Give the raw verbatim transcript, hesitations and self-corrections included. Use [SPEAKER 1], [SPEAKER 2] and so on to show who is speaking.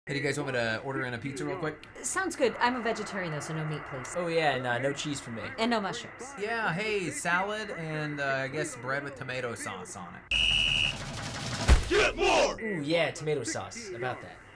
[SPEAKER 1] Hey, do you guys want me to order in a pizza real quick?
[SPEAKER 2] Sounds good. I'm a vegetarian though, so no meat, please.
[SPEAKER 3] Oh yeah, and uh, no cheese for me.
[SPEAKER 2] And no mushrooms.
[SPEAKER 1] Yeah, hey, salad and uh, I guess bread with tomato sauce on it.
[SPEAKER 4] Get more!
[SPEAKER 3] Ooh yeah, tomato sauce. About that.